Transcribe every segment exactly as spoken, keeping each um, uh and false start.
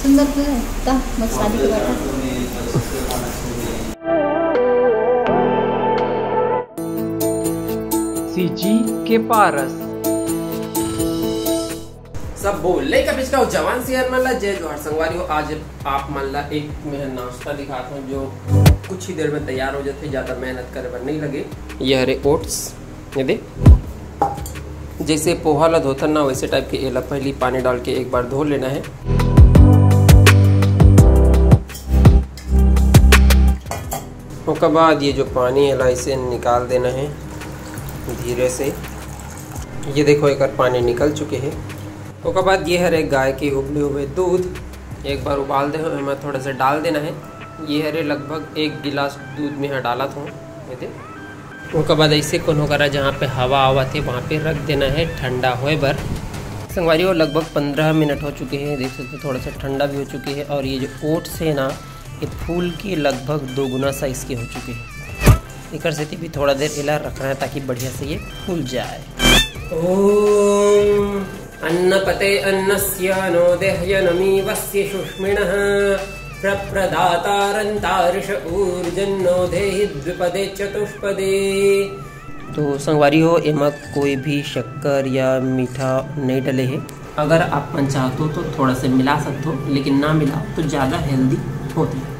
सुंदर तो है ता बस शादी के बैठा सीजी के पारस सब बोले का पिछला जवान शहर मन ला जय जोहार संगवारी हो। आज आप मन ला एक मैं नाश्ता दिखाता हूँ जो कुछ ही देर में तैयार हो जाते, ज़्यादा मेहनत करे पर नहीं लगे। ये हरे ओट्स, ये दे जैसे पोहा ला धोता ना वैसे टाइप के एला पहले पानी डाल के एक बार धो लेना है। उसके बाद ये जो पानी है इसे निकाल देना है धीरे से। ये देखो एक बार पानी निकल चुके हैं। उसके बाद ये हरे गाय के उबले हुए दूध एक बार उबाल दे हमें थोड़ा सा डाल देना है। ये हरे लगभग एक गिलास दूध में डाला था ये दे। उसके बाद ऐसे कोनो करा जहाँ पे हवा आवा थे वहाँ पे रख देना है ठंडा होए बर। संगवारी वो लगभग पंद्रह मिनट हो चुके हैं, देख सकते थोड़ा सा ठंडा भी हो चुके हैं। और ये जो ओट्स है ना ये फूल के लगभग दो गुना साइज़ के हो चुके हैं। एक से भी थोड़ा देर इला रखना है ताकि बढ़िया से ये फूल जाए। ओम अन्नपते अन्नस्य नो देहयनमी वस्य सुष्मिणः प्रप्रदातारंतारिष ऊर्जन्नो देहि द्विपदे चतुष्पदे। तो संगवारी हो एमा कोई भी शक्कर या मीठा नहीं डले है। अगर आप मन चाहते हो तो थोड़ा सा मिला सकते हो, लेकिन ना मिलाओ तो ज़्यादा हेल्दी होती है।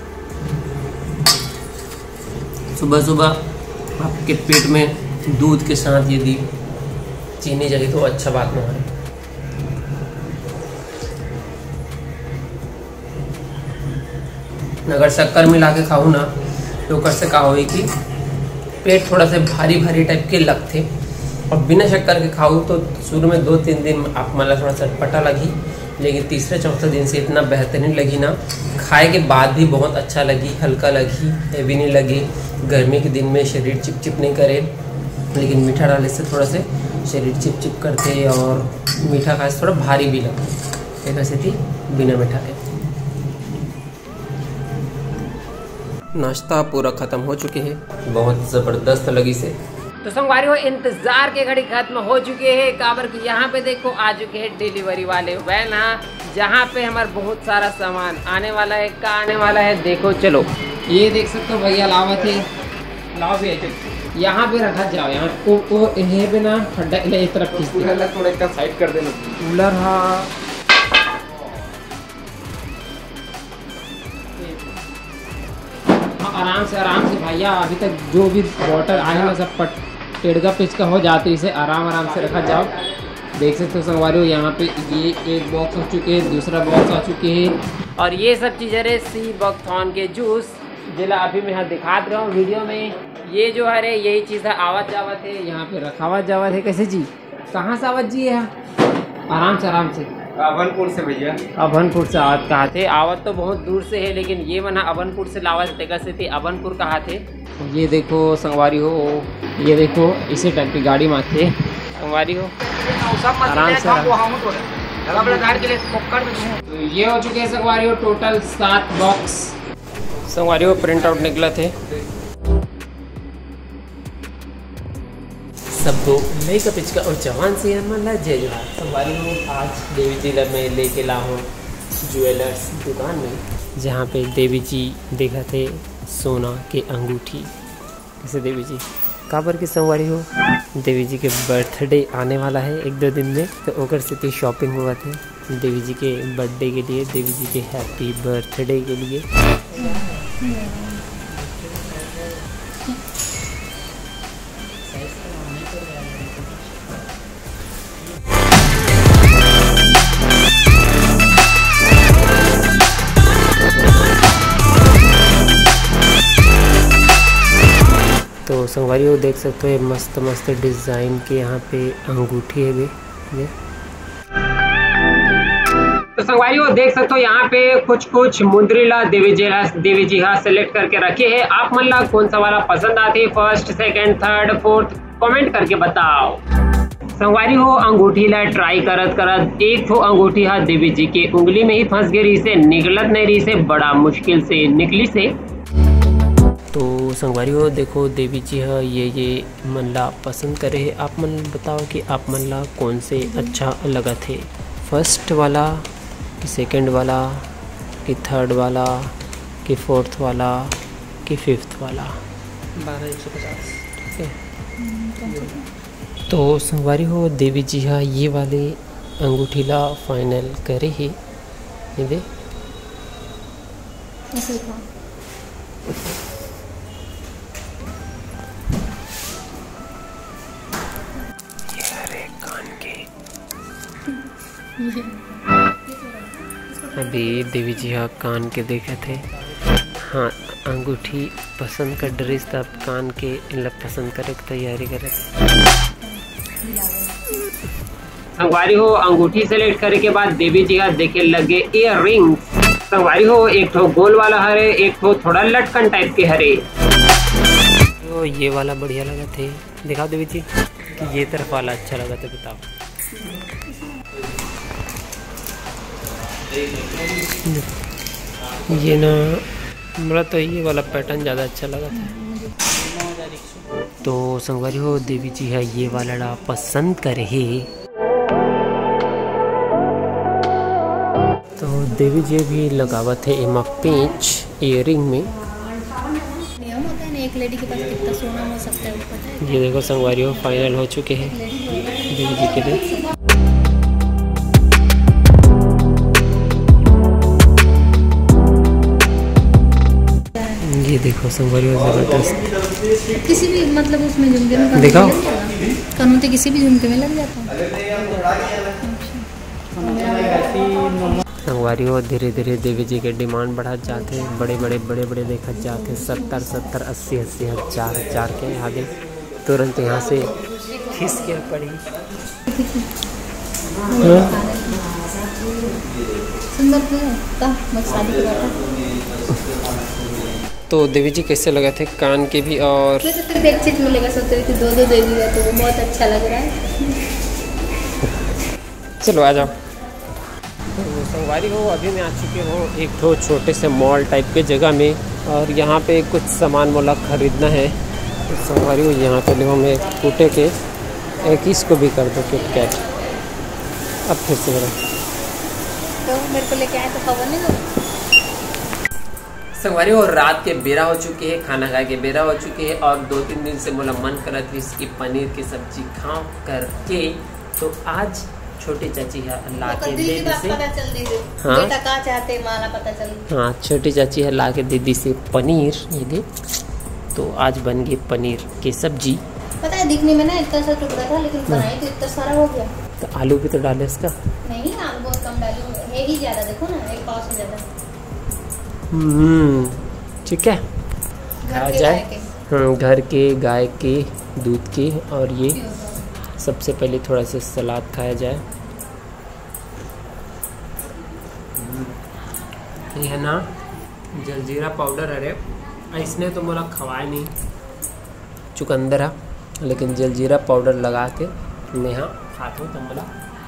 सुबह सुबह आपके पेट में दूध के साथ यदि चीनी जाए तो अच्छा बात ना है। अगर शक्कर मिला के खाओ ना तो कर से कहा हुई कि पेट थोड़ा सा भारी भारी टाइप के लगते, और बिना शक्कर के खाओ तो शुरू में दो तीन दिन आप मतलब थोड़ा सा चटपटा लगी, लेकिन तीसरे चौथे दिन से इतना बेहतरीन लगी ना, खाए के बाद भी बहुत अच्छा लगी, हल्का लगी, हैवी नहीं लगी। गर्मी के दिन में शरीर चिपचिप नहीं करे, लेकिन मीठा डालने से थोड़ा से शरीर चिपचिप करते और मीठा खाए से थोड़ा भारी भी लगता। एक ऐसे थी बिना मीठा के। नाश्ता पूरा ख़त्म हो चुके हैं, बहुत ज़बरदस्त लगी से। तो संगवारी हो इंतज़ार के घड़ी खत्म हो चुके हैं। काबर की यहाँ पे देखो आ चुके हैं डिलीवरी वाले वैन, हाँ जहाँ पे हमारा बहुत सारा सामान आने वाला है। का आने वाला है देखो, चलो ये देख सकते हो भैया लावत है, लाओ भी है यहाँ पे रखा जाओ। यहाँ को को इन्हें पे ना खड्डा इस तरफ थोड़ा इसका साइड कर देना कूलर। हाँ आराम से आराम से भैया, अभी तक जो भी बॉटल आए ना सब पट टेढ़गा पिचका हो जाते, इसे आराम आराम से रखा जाओ। देख सकते हो संगवारी हो यहाँ पे ये एक बॉक्स हो चुके हैं, दूसरा बॉक्स आ चुके हैं, और ये सब चीज़ें रे सी बकथॉन के जूस जिला अभी मैं यहाँ दिखा रहा हूँ वीडियो में। ये जो है यही चीज़ है आवत जावत है, यहाँ पे रखावत जावत है। कैसे जी, कहाँ से आवत जी है? आराम से आराम से अभनपुर से भैया। अभनपुर से आवत कहा थे? आवत तो बहुत दूर से है, लेकिन ये मना अभनपुर से लावत थे। कैसे थे अभनपुर कहा थे? ये देखो संगवारी हो, ये देखो इसी टाइप की गाड़ी में थे संगवारी हो। आराम से तो ये हो चुके हैं संगवारी हो टोटल सात बॉक्स संगवारी हो प्रिंट आउट निकला थे। सब दो नई का पिचका और जवान से ला जय जोहार संगवारी हो। आज देवी जी में लेके ला हूँ ज्वेलर्स दुकान में, जहाँ पे देवी जी देखा थे सोना के अंगूठी। जैसे देवी जी काबर के संगवारी हो, देवी जी के बर्थडे आने वाला है एक दो दिन में, तो ओकर से भी शॉपिंग हुआ थे देवी जी के बर्थडे के लिए, देवी जी के हैप्पी बर्थडे के लिए। तो संगवारी हो देख सकते हो मस्त मस्त डिज़ाइन के यहाँ पे अंगूठी है भी ये। तो संगवारी हो देख सकते हो यहाँ पे कुछ कुछ मुंदरीला देवी जी देवी जी हाँ सेलेक्ट करके रखे हैं। आप मन ला कौन सा वाला पसंद आती है, first second third fourth comment करके बताओ। संगवारी हो अंगूठी ला ट्राई करत करत एक तो अंगूठी हाँ देवी जी के उंगली में ही फंस गई, से निकलत नहीं रही, से बड़ा मुश्किल से निकली से। तो संगवारी हो देखो देवी जी हाँ ये ये मन ला पसंद करे है। आप मन बताओ कि आप मन ला कौन से अच्छा लगा थे, फर्स्ट वाला कि सेकंड वाला, कि थर्ड वाला, कि फोर्थ वाला, कि फिफ्थ वाला। बारह एक सौ पचास। ठीक है, तो संगवारी हो देवी जी हाँ ये वाले अंगूठी ला फाइनल करे ही ये दे ऐसे था। ये हरे कान के अभी देवी जी हाँ कान के देखे थे। हाँ अंगूठी पसंद कर ड्रेस तब कान के लग पसंद करे तैयारी करे। संगवारी हो अंगूठी सेलेक्ट करे के बाद देवी जी का देखे लगे इयर रिंग्स। संगवारी हो एक ठो गोल वाला हरे, एक ठो थोड़ा लटकन टाइप के हरे। तो ये वाला बढ़िया लगा थे, दिखाओ देवी जी कि ये तरफ वाला अच्छा लगा था, बताओ। ये ना मेरा तो ये वाला पैटर्न ज़्यादा अच्छा लगा था। तो संगवारी हो देवी जी है ये वाला पसंद करे ही। तो देवी जी भी लगावत है एमा पेंच इयरिंग में। नियम होता है ना, एक लेडी के पास कितना सोना हो सकता है वो पता है। ये देखो संगवारी हो फाइनल हो चुके हैं देवी जी के लिए। ये देखो संगवारी हो जबरदस्त। किसी भी मतलब उसमें झुमके में दिखाओ कानून तो किसी भी झुमके में लग जाता है। संगवारी हो धीरे धीरे देवी जी के डिमांड बढ़ा जाते हैं, बड़े बड़े बड़े बड़े देखा जाते हैं, सत्तर सत्तर अस्सी अस्सी हजार हजार के आगे तुरंत यहाँ से खिस के पड़ी। सुंदर था बस शादी के बाद। तो देवी जी कैसे लगे थे कान के भी? और वैसे तो एक चीज मिलेगा, सोच रही थी दो दो देवी है तो वो बहुत अच्छा लग रहा है। चलो आ जाओ। तो संगवारी हो अभी मैं आ चुके हो एक तो छोटे से मॉल टाइप के जगह में, और यहाँ पे कुछ सामान मोला खरीदना है। तो संगवारी हो यहाँ पे देखो मैं टूटे के एक इसको भी कर दो किट कैट। अब फिर से मेरा तो मेरे को लेके आए तो खबर नहीं दो। संगवारी हो रात के बेरा हो चुके हैं, खाना खाए के बेरा हो चुके हैं, और दो तीन दिन से मोला मन करा थी इसकी पनीर की सब्जी खाओ करके। तो आज छोटी चाची है ला के दीदी से, हाँ बेटा का चाहते माला पता चल। हाँ छोटी चाची है ला के दीदी से पनीर ये दे। तो आज बन गई पनीर की सब्जी। पता है दिखने में ना इतना सा टुकड़ा था, लेकिन बनाई तो इतना सारा हो गया। तो आलू भी तो डाले इसका? नहीं आलू बहुत कम डाली है ही ज्यादा, देखो ना एक पाव से ज्यादा। हम्म ठीक है, खा जाए। हाँ घर के गाय के दूध के। और ये सबसे पहले थोड़ा सा सलाद खाया जाए। ये है ना जलजीरा पाउडर। अरे इसने तो मोला खवाए नहीं, चुकंदर है, लेकिन जलजीरा पाउडर लगा के मैं हाँ खाता हूँ। तो मोला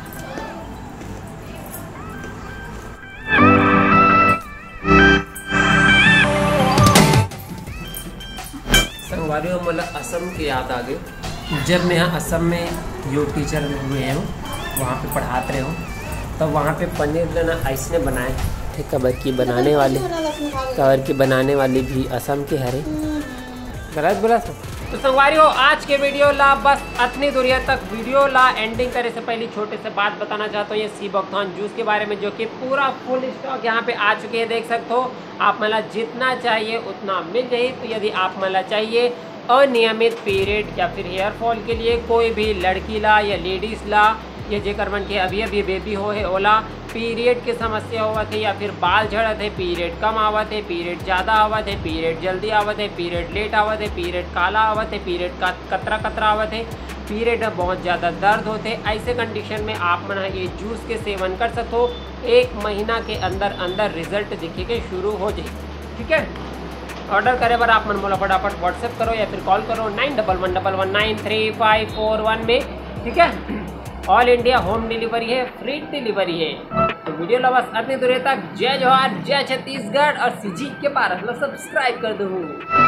संगवारी हो मोला असम की याद आ गई। जब मैं यहाँ असम में योग टीचर हुए हूँ, वहाँ पे पढ़ाते रहे हूँ, तब वहाँ पे पनीर लेना ऐसने बनाए थे। कबर की बनाने वाले कबर की बनाने वाली भी असम के हरे गलत बोला था। तो संगवारी हो आज के वीडियो ला बस इतनी दूरिया तक। वीडियो ला एंडिंग करे से पहले छोटे से बात बताना चाहता हूँ ये सी बकथॉन जूस के बारे में, जो कि पूरा फुल स्टॉक यहाँ पे आ चुके हैं, देख सकते हो। आप मला जितना चाहिए उतना मिल जाए। तो यदि आप मला चाहिए अनियमित पीरियड या फिर हेयर फॉल के लिए, कोई भी लड़की ला या लेडीज़ ला, ये जेकर मन के अभी अभी बेबी हो है ओला पीरियड की समस्या होवत है, या फिर बाल झड़त है, पीरियड कम आवत है, पीरियड ज़्यादा आवत है, पीरियड जल्दी आवत है, पीरियड लेट आवत है, पीरियड काला आवत है, पीरियड का कतरा कतरा आवत है, पीरियड में बहुत ज़्यादा दर्द होते हैं, ऐसे कंडीशन में आप मन ये जूस के सेवन कर सको। एक महीना के अंदर अंदर रिजल्ट दिखे के शुरू हो जाए। ठीक है, ऑर्डर करे बार आप मन मोला फटाफट व्हाट्सएप करो या फिर कॉल करो nine double one double one nine three five four one में। ठीक है, ऑल इंडिया होम डिलीवरी है, फ्री डिलीवरी है। तो वीडियो ला बस इतनी दूर तक। जय जवाहर, जय छत्तीसगढ़, और सीजी के भारत ला सब्सक्राइब कर दो।